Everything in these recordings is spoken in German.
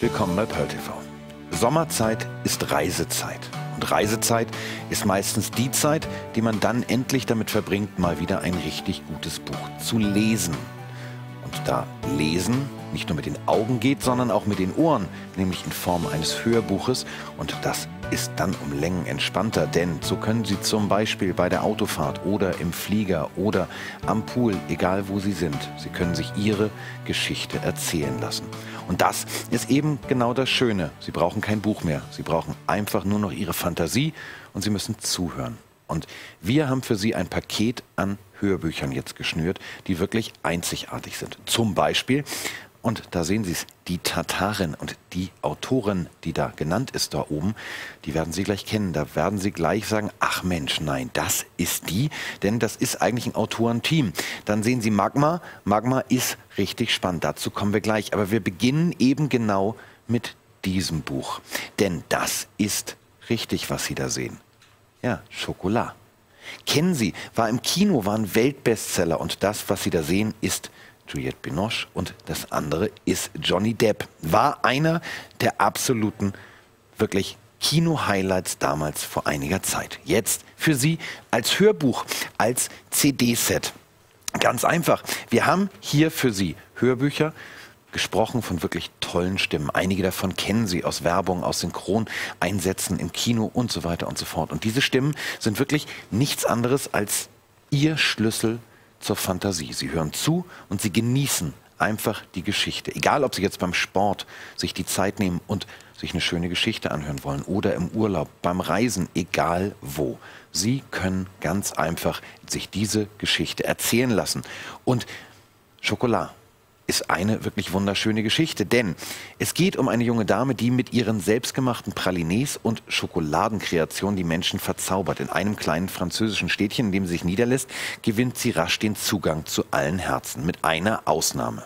Willkommen bei Pearl TV. Sommerzeit ist Reisezeit. Und Reisezeit ist meistens die Zeit, die man dann endlich damit verbringt, mal wieder ein richtig gutes Buch zu lesen. Und da Lesen nicht nur mit den Augen geht, sondern auch mit den Ohren, nämlich in Form eines Hörbuches. Und das ist dann um Längen entspannter, denn so können Sie zum Beispiel bei der Autofahrt oder im Flieger oder am Pool, egal wo Sie sind, Sie können sich Ihre Geschichte erzählen lassen. Und das ist eben genau das Schöne. Sie brauchen kein Buch mehr. Sie brauchen einfach nur noch Ihre Fantasie und Sie müssen zuhören. Und wir haben für Sie ein Paket an Hörbüchern jetzt geschnürt, die wirklich einzigartig sind. Zum Beispiel, und da sehen Sie es, die Tatarin und die Autorin, die da genannt ist da oben, die werden Sie gleich kennen. Da werden Sie gleich sagen, ach Mensch, nein, das ist die, denn das ist eigentlich ein Autorenteam. Dann sehen Sie Magma. Magma ist richtig spannend, dazu kommen wir gleich. Aber wir beginnen eben genau mit diesem Buch. Denn das ist richtig, was Sie da sehen. Ja, Schokolade. Kennen Sie, war im Kino, war ein Weltbestseller und das, was Sie da sehen, ist Juliette Binoche und das andere ist Johnny Depp. War einer der absoluten, wirklich Kino-Highlights damals vor einiger Zeit. Jetzt für Sie als Hörbuch, als CD-Set. Ganz einfach, wir haben hier für Sie Hörbücher, gesprochen von wirklich tollen Stimmen. Einige davon kennen Sie aus Werbung, aus Synchroneinsätzen im Kino und so weiter und so fort. Und diese Stimmen sind wirklich nichts anderes als Ihr Schlüssel zur Fantasie. Sie hören zu und Sie genießen einfach die Geschichte. Egal, ob Sie jetzt beim Sport sich die Zeit nehmen und sich eine schöne Geschichte anhören wollen oder im Urlaub, beim Reisen, egal wo. Sie können ganz einfach sich diese Geschichte erzählen lassen. Und Schokolade ist eine wirklich wunderschöne Geschichte, denn es geht um eine junge Dame, die mit ihren selbstgemachten Pralines und Schokoladenkreationen die Menschen verzaubert. In einem kleinen französischen Städtchen, in dem sie sich niederlässt, gewinnt sie rasch den Zugang zu allen Herzen, mit einer Ausnahme.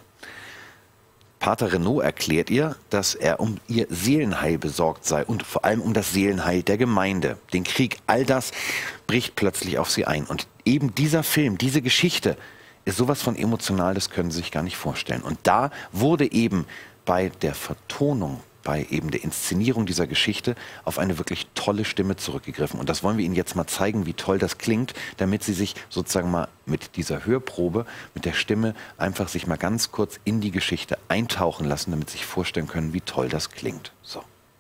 Pater Renaud erklärt ihr, dass er um ihr Seelenheil besorgt sei und vor allem um das Seelenheil der Gemeinde. Den Krieg, all das bricht plötzlich auf sie ein. Und eben dieser Film, diese Geschichte, ist sowas von emotional, das können Sie sich gar nicht vorstellen. Und da wurde eben bei der Vertonung, bei eben der Inszenierung dieser Geschichte auf eine wirklich tolle Stimme zurückgegriffen. Und das wollen wir Ihnen jetzt mal zeigen, wie toll das klingt, damit Sie sich sozusagen mal mit dieser Hörprobe, mit der Stimme einfach sich mal ganz kurz in die Geschichte eintauchen lassen, damit Sie sich vorstellen können, wie toll das klingt. So.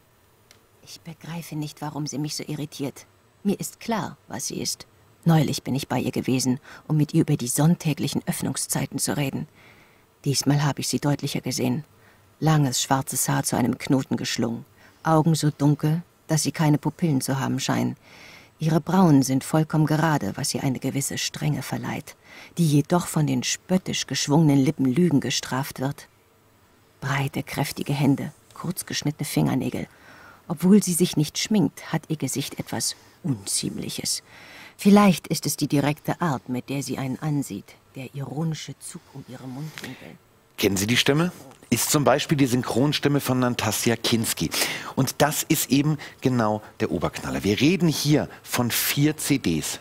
Ich begreife nicht, warum sie mich so irritiert. Mir ist klar, was sie ist. Neulich bin ich bei ihr gewesen, um mit ihr über die sonntäglichen Öffnungszeiten zu reden. Diesmal habe ich sie deutlicher gesehen. Langes, schwarzes Haar zu einem Knoten geschlungen. Augen so dunkel, dass sie keine Pupillen zu haben scheinen. Ihre Brauen sind vollkommen gerade, was ihr eine gewisse Strenge verleiht, die jedoch von den spöttisch geschwungenen Lippen Lügen gestraft wird. Breite, kräftige Hände, kurz geschnittene Fingernägel. Obwohl sie sich nicht schminkt, hat ihr Gesicht etwas Unziemliches. Vielleicht ist es die direkte Art, mit der sie einen ansieht, der ironische Zug um ihre Mundwinkel. Kennen Sie die Stimme? Ist zum Beispiel die Synchronstimme von Nastassja Kinski. Und das ist eben genau der Oberknaller. Wir reden hier von 4 CDs,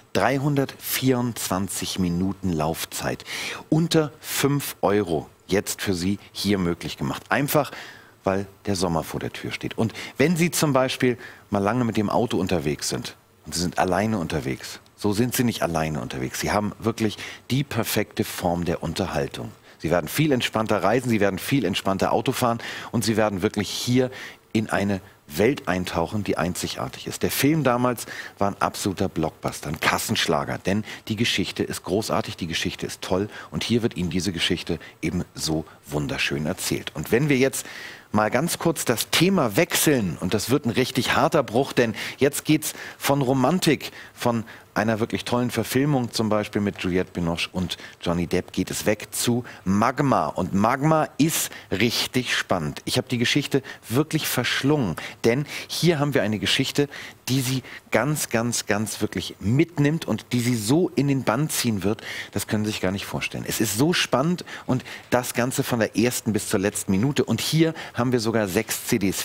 324 Minuten Laufzeit, unter 5 €. Jetzt für Sie hier möglich gemacht. Einfach, weil der Sommer vor der Tür steht. Und wenn Sie zum Beispiel mal lange mit dem Auto unterwegs sind und Sie sind alleine unterwegs, so sind Sie nicht alleine unterwegs. Sie haben wirklich die perfekte Form der Unterhaltung. Sie werden viel entspannter reisen, Sie werden viel entspannter Auto fahren und Sie werden wirklich hier in eine Welt eintauchen, die einzigartig ist. Der Film damals war ein absoluter Blockbuster, ein Kassenschlager, denn die Geschichte ist großartig, die Geschichte ist toll und hier wird Ihnen diese Geschichte eben so wunderschön erzählt. Und wenn wir jetzt mal ganz kurz das Thema wechseln, und das wird ein richtig harter Bruch, denn jetzt geht's von Romantik, von einer wirklich tollen Verfilmung, zum Beispiel mit Juliette Binoche und Johnny Depp, geht es weg zu Magma. Und Magma ist richtig spannend. Ich habe die Geschichte wirklich verschlungen, denn hier haben wir eine Geschichte, die Sie ganz, ganz, ganz wirklich mitnimmt und die Sie so in den Bann ziehen wird, das können Sie sich gar nicht vorstellen. Es ist so spannend und das Ganze von der ersten bis zur letzten Minute. Und hier haben wir sogar 6 CDs,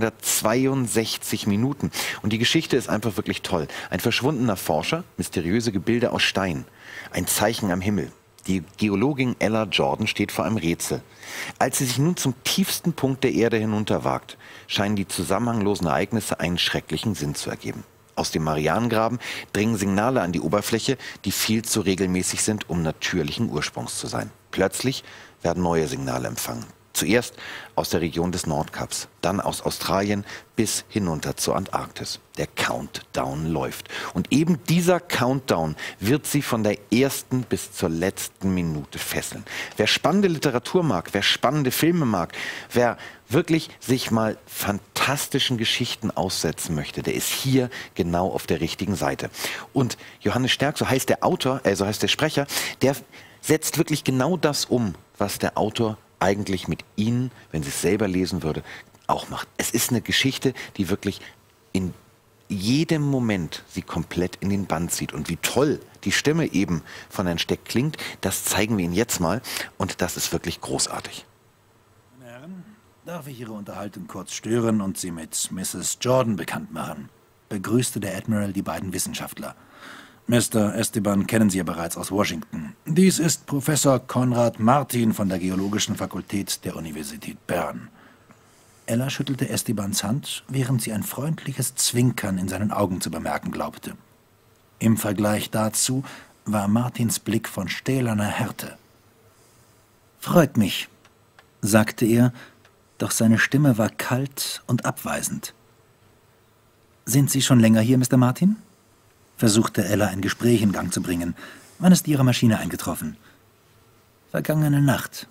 462 Minuten. Und die Geschichte ist einfach wirklich toll. Ein verschwundener Forscher, mysteriöse Gebilde aus Stein, ein Zeichen am Himmel. Die Geologin Ella Jordan steht vor einem Rätsel. Als sie sich nun zum tiefsten Punkt der Erde hinunterwagt, scheinen die zusammenhanglosen Ereignisse einen schrecklichen Sinn zu ergeben. Aus dem Marianengraben dringen Signale an die Oberfläche, die viel zu regelmäßig sind, um natürlichen Ursprungs zu sein. Plötzlich werden neue Signale empfangen. Zuerst aus der Region des Nordkaps, dann aus Australien bis hinunter zur Antarktis. Der Countdown läuft. Und eben dieser Countdown wird sie von der ersten bis zur letzten Minute fesseln. Wer spannende Literatur mag, wer spannende Filme mag, wer wirklich sich mal fantastischen Geschichten aussetzen möchte, der ist hier genau auf der richtigen Seite. Und Johannes Sterk, so heißt der Autor, so heißt der Sprecher, der setzt wirklich genau das um, was der Autor eigentlich mit Ihnen, wenn Sie es selber lesen würde, auch macht. Es ist eine Geschichte, die wirklich in jedem Moment Sie komplett in den Bann zieht. Und wie toll die Stimme eben von Herrn Steck klingt, das zeigen wir Ihnen jetzt mal. Und das ist wirklich großartig. Meine Herren, darf ich Ihre Unterhaltung kurz stören und Sie mit Mrs. Jordan bekannt machen? Begrüßte der Admiral die beiden Wissenschaftler. Mr. Esteban kennen Sie ja bereits aus Washington. Dies ist Professor Konrad Martin von der Geologischen Fakultät der Universität Bern. Ella schüttelte Estebans Hand, während sie ein freundliches Zwinkern in seinen Augen zu bemerken glaubte. Im Vergleich dazu war Martins Blick von stählerner Härte. »Freut mich«, sagte er, doch seine Stimme war kalt und abweisend. »Sind Sie schon länger hier, Mr. Martin?« versuchte Ella ein Gespräch in Gang zu bringen. »Wann ist Ihre Maschine eingetroffen?« »Vergangene Nacht.«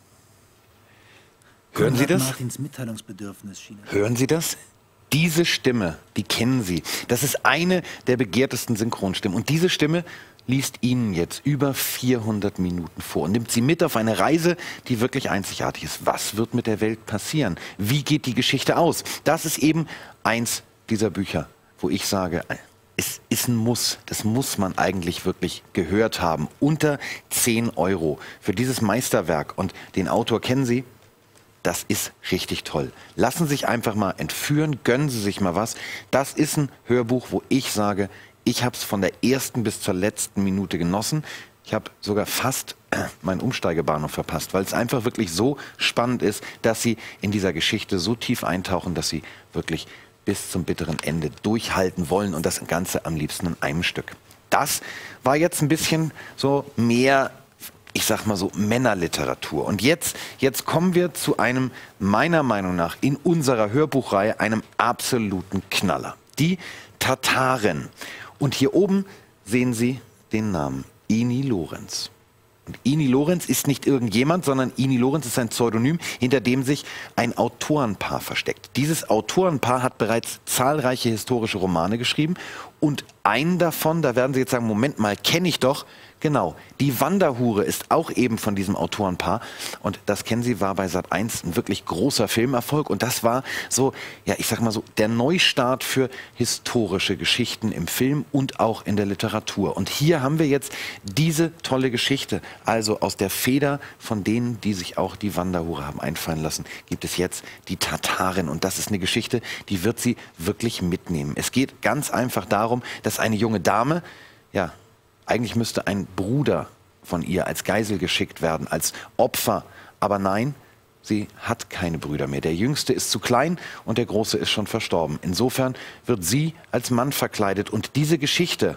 Hören Sie das? Martins Mitteilungsbedürfnis schien Hören Sie das? Diese Stimme, die kennen Sie. Das ist eine der begehrtesten Synchronstimmen. Und diese Stimme liest Ihnen jetzt über 400 Minuten vor und nimmt Sie mit auf eine Reise, die wirklich einzigartig ist. Was wird mit der Welt passieren? Wie geht die Geschichte aus? Das ist eben eins dieser Bücher, wo ich sage, es ist ein Muss. Das muss man eigentlich wirklich gehört haben. Unter 10 € für dieses Meisterwerk. Und den Autor kennen Sie? Das ist richtig toll. Lassen Sie sich einfach mal entführen, gönnen Sie sich mal was. Das ist ein Hörbuch, wo ich sage, ich habe es von der ersten bis zur letzten Minute genossen. Ich habe sogar fast meinen Umsteigebahnhof verpasst, weil es einfach wirklich so spannend ist, dass Sie in dieser Geschichte so tief eintauchen, dass Sie wirklich bis zum bitteren Ende durchhalten wollen und das Ganze am liebsten in einem Stück. Das war jetzt ein bisschen so mehr, ich sag mal so, Männerliteratur. Und jetzt kommen wir zu einem, meiner Meinung nach, in unserer Hörbuchreihe, einem absoluten Knaller. Die Tataren. Und hier oben sehen Sie den Namen Ini Lorenz. Und Ini Lorenz ist nicht irgendjemand, sondern Ini Lorenz ist ein Pseudonym, hinter dem sich ein Autorenpaar versteckt. Dieses Autorenpaar hat bereits zahlreiche historische Romane geschrieben und einen davon, da werden Sie jetzt sagen, Moment mal, kenne ich doch. Genau, Die Wanderhure ist auch eben von diesem Autorenpaar und das kennen Sie, war bei Sat.1 ein wirklich großer Filmerfolg und das war so, ja, ich sag mal so, der Neustart für historische Geschichten im Film und auch in der Literatur. Und hier haben wir jetzt diese tolle Geschichte, also aus der Feder von denen, die sich auch Die Wanderhure haben einfallen lassen, gibt es jetzt die Tatarin und das ist eine Geschichte, die wird Sie wirklich mitnehmen. Es geht ganz einfach darum, dass eine junge Dame, ja, eigentlich müsste ein Bruder von ihr als Geisel geschickt werden, als Opfer. Aber nein, sie hat keine Brüder mehr. Der Jüngste ist zu klein und der Große ist schon verstorben. Insofern wird sie als Mann verkleidet. Und diese Geschichte,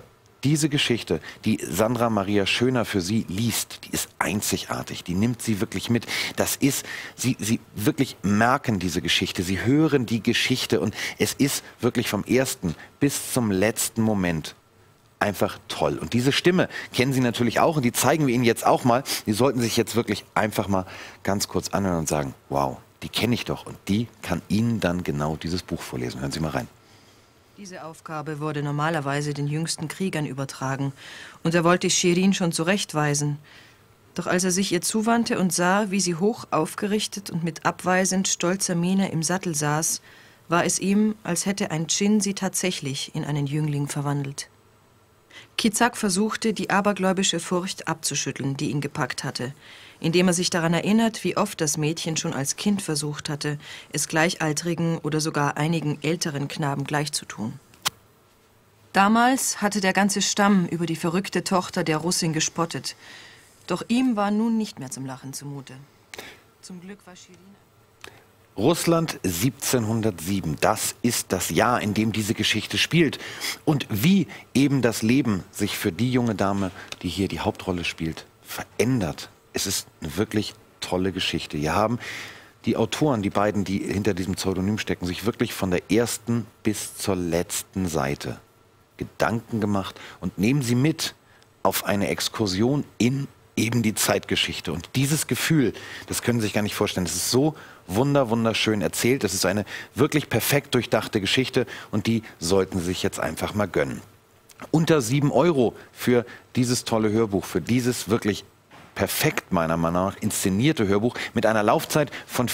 die Sandra Maria Schöner für sie liest, die ist einzigartig. Die nimmt sie wirklich mit. Das ist, sie wirklich merken diese Geschichte. Sie hören die Geschichte. Und es ist wirklich vom ersten bis zum letzten Moment einfach toll. Und diese Stimme kennen Sie natürlich auch und die zeigen wir Ihnen jetzt auch mal. Die sollten sich jetzt wirklich einfach mal ganz kurz anhören und sagen, wow, die kenne ich doch und die kann Ihnen dann genau dieses Buch vorlesen. Hören Sie mal rein. Diese Aufgabe wurde normalerweise den jüngsten Kriegern übertragen und er wollte Shirin schon zurechtweisen. Doch als er sich ihr zuwandte und sah, wie sie hoch aufgerichtet und mit abweisend stolzer Miene im Sattel saß, war es ihm, als hätte ein Dschinn sie tatsächlich in einen Jüngling verwandelt. Kizak versuchte, die abergläubische Furcht abzuschütteln, die ihn gepackt hatte, indem er sich daran erinnert, wie oft das Mädchen schon als Kind versucht hatte, es Gleichaltrigen oder sogar einigen älteren Knaben gleichzutun. Damals hatte der ganze Stamm über die verrückte Tochter der Russin gespottet. Doch ihm war nun nicht mehr zum Lachen zumute. Zum Glück war Shirin... Russland 1707, das ist das Jahr, in dem diese Geschichte spielt. Und wie eben das Leben sich für die junge Dame, die hier die Hauptrolle spielt, verändert. Es ist eine wirklich tolle Geschichte. Hier haben die Autoren, die beiden, die hinter diesem Pseudonym stecken, sich wirklich von der ersten bis zur letzten Seite Gedanken gemacht und nehmen sie mit auf eine Exkursion in eben die Zeitgeschichte. Und dieses Gefühl, das können Sie sich gar nicht vorstellen, das ist so wunderschön erzählt. Das ist eine wirklich perfekt durchdachte Geschichte und die sollten Sie sich jetzt einfach mal gönnen. Unter 7 € für dieses tolle Hörbuch, für dieses wirklich perfekt meiner Meinung nach inszenierte Hörbuch mit einer Laufzeit von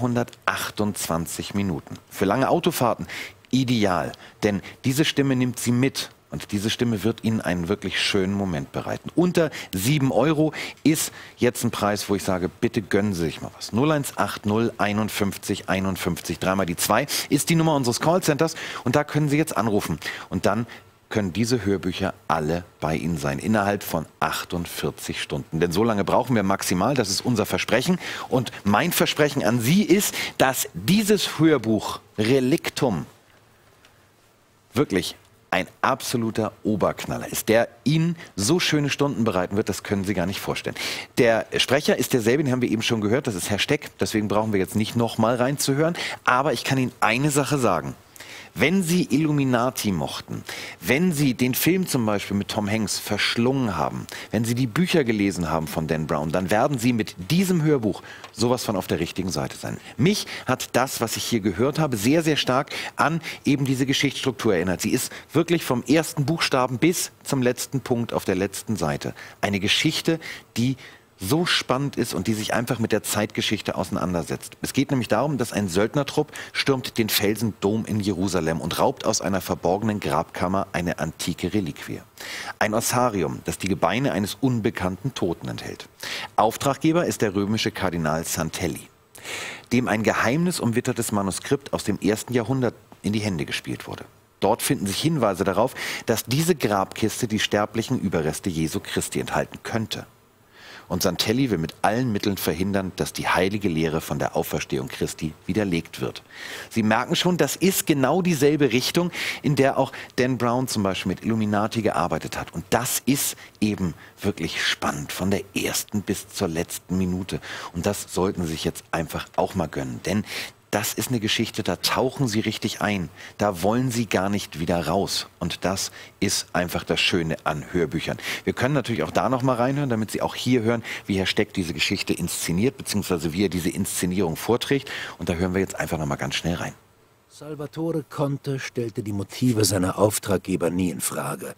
428 Minuten. Für lange Autofahrten ideal, denn diese Stimme nimmt Sie mit. Und diese Stimme wird Ihnen einen wirklich schönen Moment bereiten. Unter 7 € ist jetzt ein Preis, wo ich sage, bitte gönnen Sie sich mal was. 0180 51 51, dreimal die 2 ist die Nummer unseres Callcenters. Und da können Sie jetzt anrufen. Und dann können diese Hörbücher alle bei Ihnen sein, innerhalb von 48 Stunden. Denn so lange brauchen wir maximal, das ist unser Versprechen. Und mein Versprechen an Sie ist, dass dieses Hörbuch Reliktum wirklich ein absoluter Oberknaller ist, der Ihnen so schöne Stunden bereiten wird, das können Sie gar nicht vorstellen. Der Sprecher ist derselbe, den haben wir eben schon gehört, das ist Herr Steck, deswegen brauchen wir jetzt nicht noch mal reinzuhören, aber ich kann Ihnen eine Sache sagen. Wenn Sie Illuminati mochten, wenn Sie den Film zum Beispiel mit Tom Hanks verschlungen haben, wenn Sie die Bücher gelesen haben von Dan Brown, dann werden Sie mit diesem Hörbuch sowas von auf der richtigen Seite sein. Mich hat das, was ich hier gehört habe, sehr, sehr stark an eben diese Geschichtsstruktur erinnert. Sie ist wirklich vom ersten Buchstaben bis zum letzten Punkt auf der letzten Seite. Eine Geschichte, die so spannend ist und die sich einfach mit der Zeitgeschichte auseinandersetzt. Es geht nämlich darum, dass ein Söldnertrupp stürmt den Felsendom in Jerusalem und raubt aus einer verborgenen Grabkammer eine antike Reliquie. Ein Ossarium, das die Gebeine eines unbekannten Toten enthält. Auftraggeber ist der römische Kardinal Santelli, dem ein geheimnisumwittertes Manuskript aus dem 1. Jahrhundert in die Hände gespielt wurde. Dort finden sich Hinweise darauf, dass diese Grabkiste die sterblichen Überreste Jesu Christi enthalten könnte. Und Santelli will mit allen Mitteln verhindern, dass die heilige Lehre von der Auferstehung Christi widerlegt wird. Sie merken schon, das ist genau dieselbe Richtung, in der auch Dan Brown zum Beispiel mit Illuminati gearbeitet hat. Und das ist eben wirklich spannend, von der ersten bis zur letzten Minute. Und das sollten Sie sich jetzt einfach auch mal gönnen, denn das ist eine Geschichte, da tauchen Sie richtig ein. Da wollen Sie gar nicht wieder raus. Und das ist einfach das Schöne an Hörbüchern. Wir können natürlich auch da noch mal reinhören, damit Sie auch hier hören, wie Herr Steck diese Geschichte inszeniert, beziehungsweise wie er diese Inszenierung vorträgt. Und da hören wir jetzt einfach noch mal ganz schnell rein. Salvatore Conte stellte die Motive seiner Auftraggeber nie in Frage.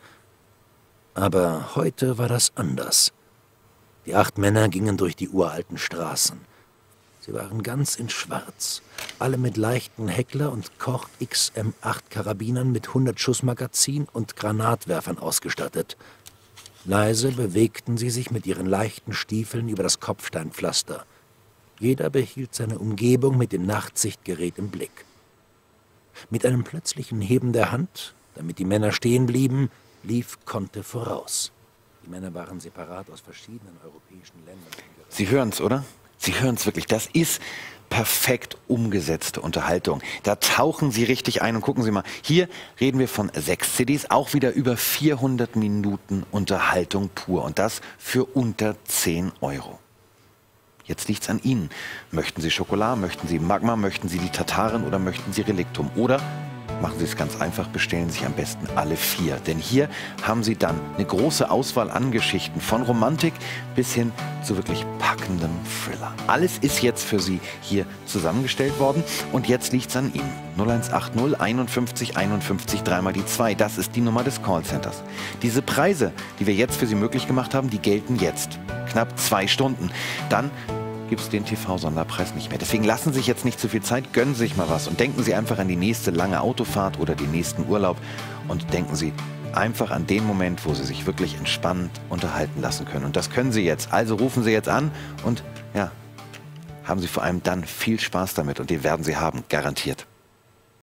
Aber heute war das anders. Die 8 Männer gingen durch die uralten Straßen. Sie waren ganz in Schwarz, alle mit leichten Heckler- und Koch XM8 Karabinern mit 100 Schussmagazin und Granatwerfern ausgestattet. Leise bewegten sie sich mit ihren leichten Stiefeln über das Kopfsteinpflaster. Jeder behielt seine Umgebung mit dem Nachtsichtgerät im Blick. Mit einem plötzlichen Heben der Hand, damit die Männer stehen blieben, lief Conte voraus. Die Männer waren separat aus verschiedenen europäischen Ländern. Sie hören es, oder? Sie hören es wirklich, das ist perfekt umgesetzte Unterhaltung. Da tauchen Sie richtig ein und gucken Sie mal, hier reden wir von 6 CDs, auch wieder über 400 Minuten Unterhaltung pur und das für unter 10 €. Jetzt liegt's an Ihnen. Möchten Sie Schokolade, möchten Sie Magma, möchten Sie die Tatarin oder möchten Sie Reliktum? Oder machen Sie es ganz einfach, bestellen sich am besten alle 4. Denn hier haben Sie dann eine große Auswahl an Geschichten, von Romantik bis hin zu wirklich packendem Thriller. Alles ist jetzt für Sie hier zusammengestellt worden und jetzt liegt es an Ihnen. 0180 51 51 dreimal die 2, das ist die Nummer des Callcenters. Diese Preise, die wir jetzt für Sie möglich gemacht haben, die gelten jetzt. Knapp 2 Stunden. Dann gibt es den TV-Sonderpreis nicht mehr. Deswegen lassen Sie sich jetzt nicht zu viel Zeit, gönnen Sie sich mal was und denken Sie einfach an die nächste lange Autofahrt oder den nächsten Urlaub und denken Sie einfach an den Moment, wo Sie sich wirklich entspannt unterhalten lassen können. Und das können Sie jetzt. Also rufen Sie jetzt an und ja, haben Sie vor allem dann viel Spaß damit und den werden Sie haben, garantiert.